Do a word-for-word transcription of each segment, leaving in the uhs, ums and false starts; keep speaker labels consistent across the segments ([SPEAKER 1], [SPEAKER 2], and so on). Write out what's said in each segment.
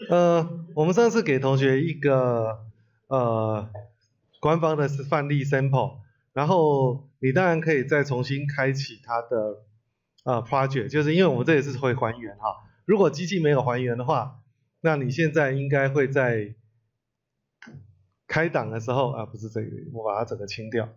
[SPEAKER 1] 呃，我们上次给同学一个呃官方的范例 sample， 然后你当然可以再重新开启它的呃 project， 就是因为我们这里是会还原哈。如果机器没有还原的话，那你现在应该会在开档的时候啊，不是这个，我把它整个清掉。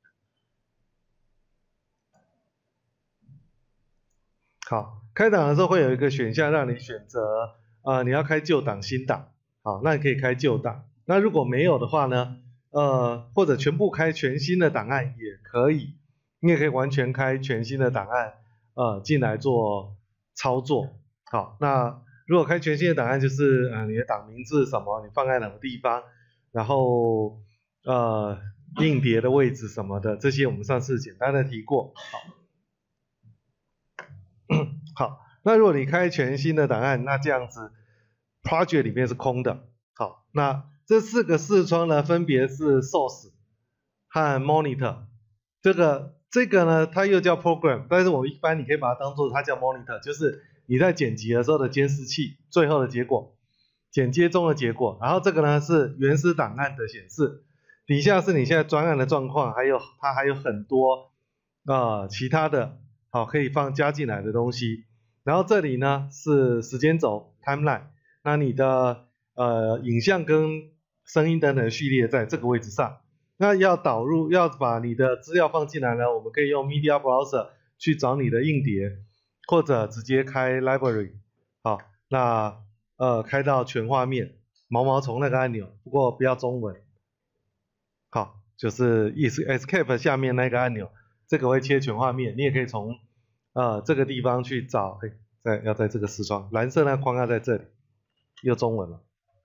[SPEAKER 1] 好，开档的时候会有一个选项让你选择，呃，你要开旧档、新档，好，那你可以开旧档。那如果没有的话呢，呃，或者全部开全新的档案也可以，你也可以完全开全新的档案，呃，进来做操作。好，那如果开全新的档案，就是呃你的档名字是什么，你放在哪个地方，然后呃硬碟的位置什么的，这些我们上次简单的提过。好。好，那如果你开全新的档案，那这样子 project 里面是空的。好，那这四个视窗呢，分别是 source 和 monitor。这个这个呢，它又叫 program， 但是我们一般你可以把它当做它叫 monitor， 就是你在剪辑的时候的监视器，最后的结果，剪接中的结果。然后这个呢是原始档案的显示，底下是你现在专案的状况，还有它还有很多呃其他的。好，可以放加进来的东西，然后这里呢是时间轴 timeline， 那你的呃影像跟声音等等序列在这个位置上。那要导入要把你的资料放进来呢，我们可以用 Media Browser 去找你的硬碟，或者直接开 Library。好，那呃开到全画面，毛毛虫那个按钮，不过不要中文。好，就是 Escape 下面那个按钮。这个会切全画面，你也可以从呃这个地方去找，哎，在要在这个视窗，蓝色那框要在这里，又中文了。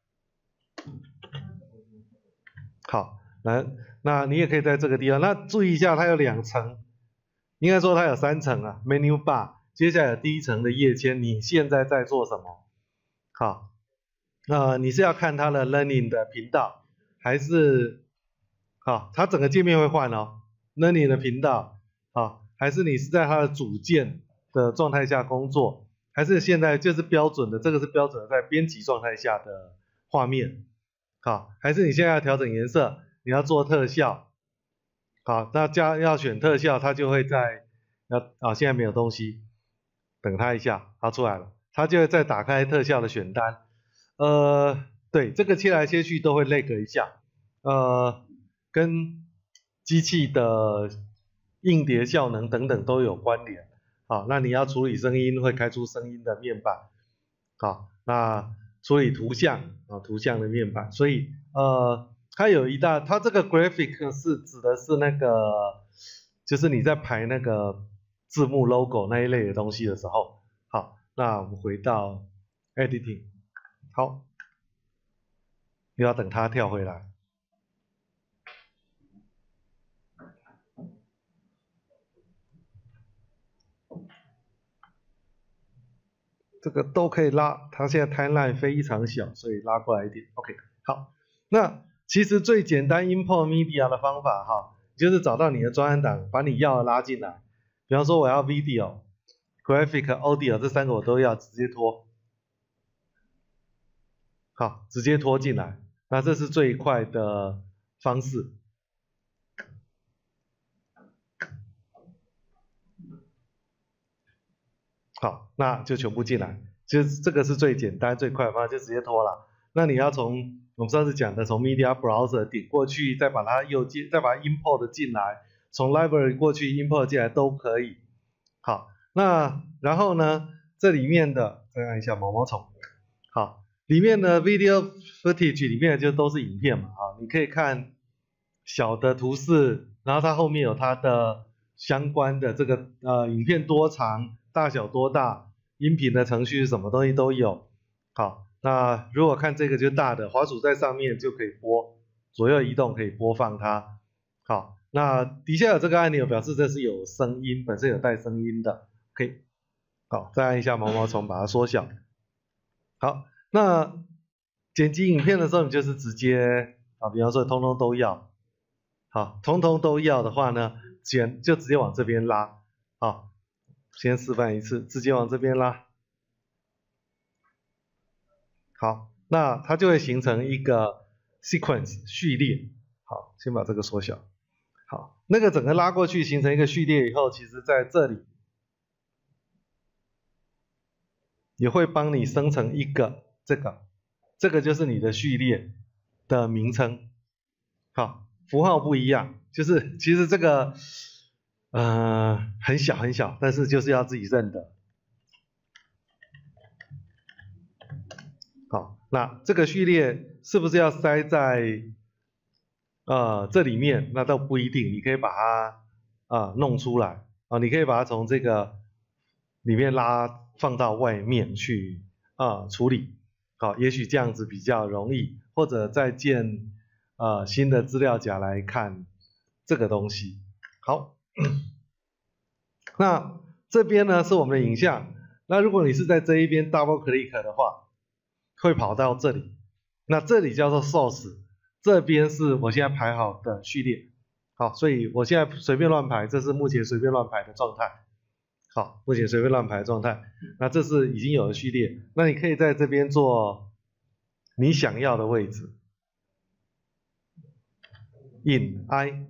[SPEAKER 1] 好，来，那你也可以在这个地方，那注意一下，它有两层，应该说它有三层啊 ，menu bar， 接下来有第一层的页签，你现在在做什么？好，呃，你是要看它的 learning 的频道，还是好，它整个界面会换哦。那你的频道，好，还是你是在它的主键的状态下工作，还是现在就是标准的，这个是标准的在编辑状态下的画面，好，还是你现在要调整颜色，你要做特效，好，那加要选特效，它就会在，要啊现在没有东西，等它一下，它出来了，它就会再打开特效的选单，呃，对，这个切来切去都会 lag 一下，呃，跟机器的硬碟效能等等都有关联。好，那你要处理声音，会开出声音的面板。好，那处理图像啊，图像的面板。所以呃，它有一大，它这个 graphic 是指的是那个，就是你在排那个字幕 logo 那一类的东西的时候。好，那我们回到 editing。好，又要等它跳回来。这个都可以拉，它现在 timeline 非常小，所以拉过来一点。OK， 好，那其实最简单 import media 的方法哈，就是找到你的专案档，把你要的拉进来。比方说我要 video、graphic、audio 这三个我都要直接拖，好，直接拖进来。那这是最快的方式。好，那就全部进来，就是这个是最简单最快的方法，就直接拖了。那你要从我们上次讲的，从 Media Browser 点过去，再把它又进，再把它 import 进来，从 Library 过去 import 进来都可以。好，那然后呢，这里面的再按一下毛毛虫，好，里面的 Video Footage 里面就都是影片嘛，啊，你可以看小的图示，然后它后面有它的相关的这个呃影片多长。大小多大，音频的程序什么东西都有。好，那如果看这个就大的，滑鼠在上面就可以播，左右移动可以播放它。好，那底下有这个按钮表示这是有声音，本身有带声音的。OK， 好，再按一下毛毛虫把它缩小。好，那剪辑影片的时候，你就是直接啊，比方说通通都要。好，通通都要的话呢，剪就直接往这边拉。好。先示范一次，直接往这边拉。好， 那它就会形成一个 sequence 序列。好，先把这个缩小。好，那个整个拉过去形成一个序列以后，其实在这里也会帮你生成一个这个，这个就是你的序列的名称。好，符号不一样，就是其实这个呃很小很小，但是就是要自己认的。好，那这个序列是不是要塞在呃这里面？那倒不一定，你可以把它啊、呃、弄出来啊、呃，你可以把它从这个里面拉放到外面去啊、呃、处理。好，也许这样子比较容易，或者再建呃新的资料夹来看这个东西。好，那这边呢是我们的影像。那如果你是在这一边 double click 的话，会跑到这里。那这里叫做 source， 这边是我现在排好的序列。好，所以我现在随便乱排，这是目前随便乱排的状态。好，目前随便乱排的状态。那这是已经有的序列，那你可以在这边做你想要的位置。in i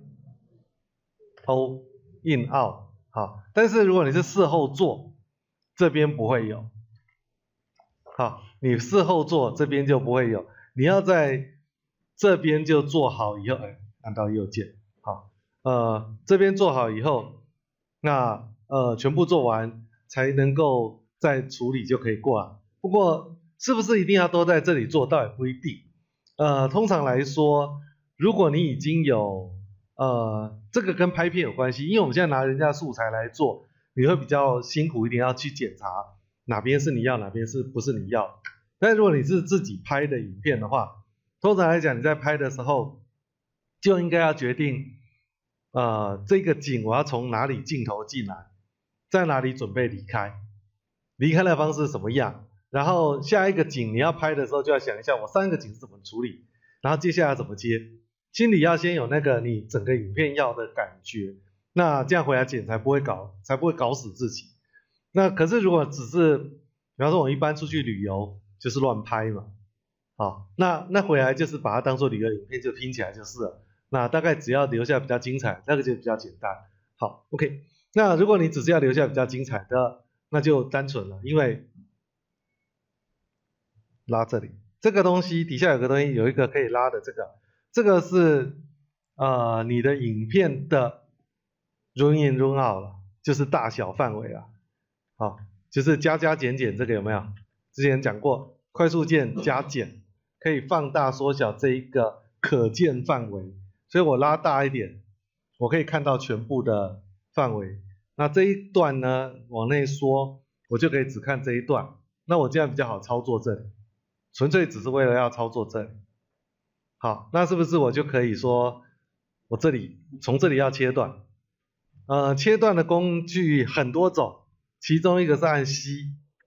[SPEAKER 1] o in out。好，但是如果你是事后做，这边不会有。好，你事后做这边就不会有，你要在这边就做好以后，哎，按到右键。好，呃，这边做好以后，那呃全部做完才能够再处理就可以过了。不过是不是一定要都在这里做，倒也不一定。呃，通常来说，如果你已经有呃这个跟拍片有关系，因为我们现在拿人家素材来做，你会比较辛苦一点，要去检查哪边是你要，哪边是不是你要。但如果你是自己拍的影片的话，通常来讲你在拍的时候就应该要决定呃这个景我要从哪里镜头进来，在哪里准备离开，离开的方式什么样，然后下一个景你要拍的时候就要想一下我上一个景是怎么处理，然后接下来怎么接，心里要先有那个你整个影片要的感觉，那这样回来剪才不会搞才不会搞死自己。那可是如果只是比方说我一般出去旅游就是乱拍嘛，好，那那回来就是把它当做旅游影片就拼起来就是了，那大概只要留下比较精彩，那个就比较简单。好 OK， 那如果你只是要留下比较精彩的，那就单纯了，因为拉这里这个东西底下有个东西有一个可以拉的，这个这个是呃你的影片的 run in run out 了，就是大小范围啊。好，就是加加减减，这个有没有？之前讲过，快速键加减可以放大缩小这一个可见范围，所以我拉大一点，我可以看到全部的范围。那这一段呢，往内缩，我就可以只看这一段。那我这样比较好操作这里，纯粹只是为了要操作这里。好，那是不是我就可以说，我这里从这里要切断？呃，切断的工具很多种。其中一个是按 C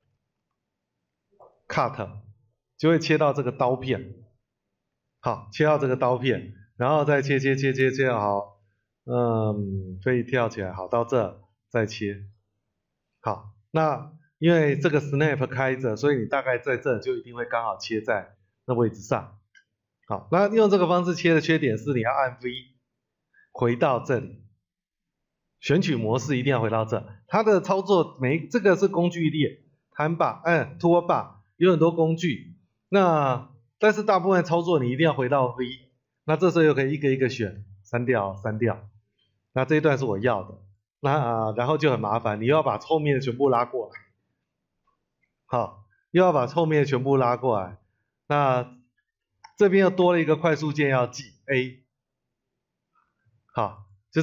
[SPEAKER 1] cut 就会切到这个刀片，好，切到这个刀片，然后再切切切切切好，嗯，飞跳起来，好，到这再切，好，那因为这个 snap 开着，所以你大概在这就一定会刚好切在那位置上，好，那用这个方式切的缺点是你要按 V 回到这里。选取模式一定要回到这，它的操作每这个是工具列，弹把，嗯 ，toolbar 有很多工具，那但是大部分操作你一定要回到 V， 那这时候又可以一个一个选，删掉删掉，那这一段是我要的，那啊、呃、然后就很麻烦，你又要把后面的全部拉过来，好，又要把后面的全部拉过来，那这边又多了一个快速键要记 A， 好，就是。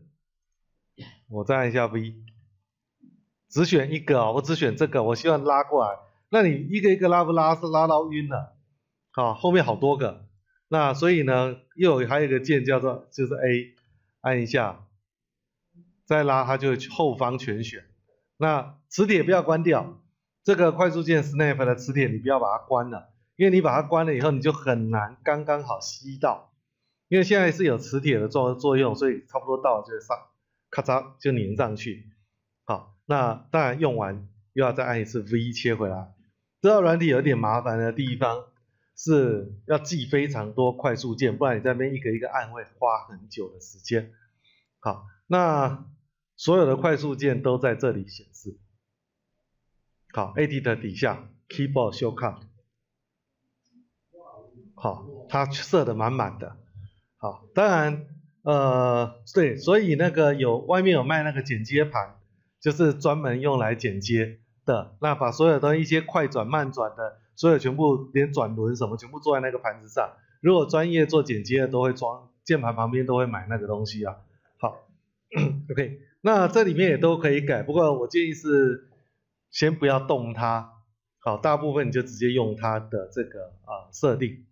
[SPEAKER 1] 我再按一下 V， 只选一个哦，我只选这个，我希望拉过来。那你一个一个拉不拉是拉到晕了，好，后面好多个。那所以呢，又有还有一个键叫做就是 A， 按一下，再拉它就后方全选。那磁铁不要关掉，这个快速键 Snap 的磁铁你不要把它关了，因为你把它关了以后你就很难刚刚好吸到，因为现在是有磁铁的作作用，所以差不多到了就会上。咔嚓就粘上去，好，那当然用完又要再按一次 V 切回来。这套软体有点麻烦的地方， 是要记非常多快速键，不然你在那边一个一个按会花很久的时间。好，那所有的快速键都在这里显示。好 ，Edit 底下 Keyboard Shortcut， 好，它设的满满的。好，当然，呃，对，所以那个有外面有卖那个剪接盘，就是专门用来剪接的。那把所有的一些快转、慢转的，所有全部连转轮什么全部做在那个盘子上。如果专业做剪接的，都会装键盘旁边都会买那个东西啊。好，OK， 那这里面也都可以改，不过我建议是先不要动它。好，大部分你就直接用它的这个啊设定。